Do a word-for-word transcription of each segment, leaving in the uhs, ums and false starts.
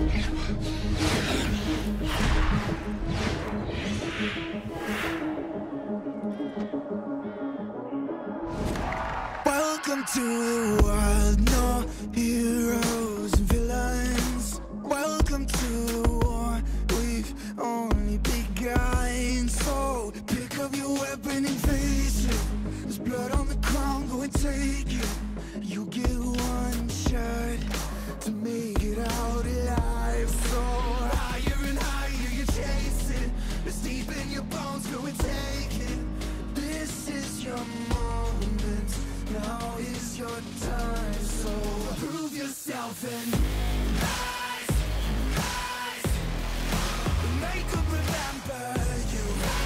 Welcome to the wild, no heroes and villains. Welcome to the war, we've only begun. So pick up your weapon and face it. There's blood on the ground, go and take it. You get one shot to make it out alive. So higher and higher you chase it. It's deep in your bones, go and take it. This is your moment, now is your time. So prove yourself and rise, rise. Make them remember you.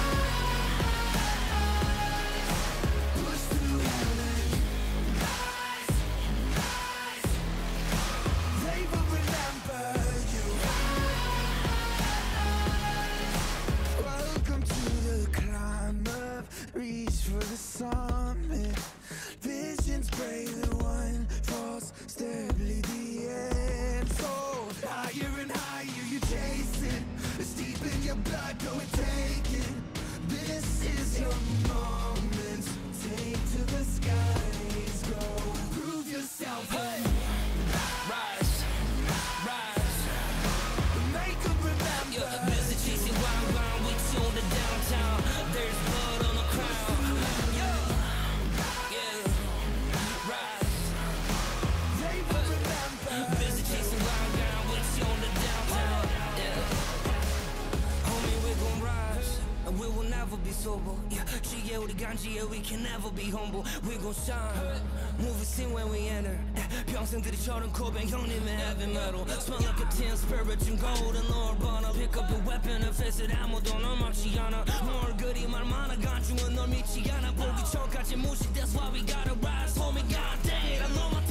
Push through hell and rise, rise. They will remember you. Welcome to the climb up, reach for the summit. Visions brave, the one false step lead the end. So higher and higher you chase it. It's deep in your blood, go and take it. This is your moment. Take to the skies, go. Prove yourself and rise, rise. Make them remember. Yeah, busy chasing wild, wild, we tune the downtown. There's blood on the crown. Yeah, yeah, rise. They will remember. Busy chasing wild, wild, we tune the downtown. Yeah, homie, we gon' rise, and we will never be sober. Yeah, G L the ganji, yeah, we can never be humble. We gon' shine, movie scene when we enter. 평생들이처럼 고백 형님의 heavy metal. Smell like a tin spirit, 좀 golden Lord Bonner. Pick up the weapon and face it, 아무도 널 막지 않아. 뭘 그리 말 많아, 간중은 널 믿지 않아. 보기 전까지 무시, that's why we gotta rise. Homie, god damn, I know my